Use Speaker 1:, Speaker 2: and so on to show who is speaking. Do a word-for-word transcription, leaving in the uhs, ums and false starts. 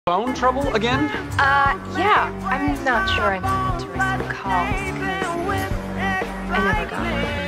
Speaker 1: Phone trouble again?
Speaker 2: Uh, yeah. I'm not sure I'm able to receive calls because I never got one.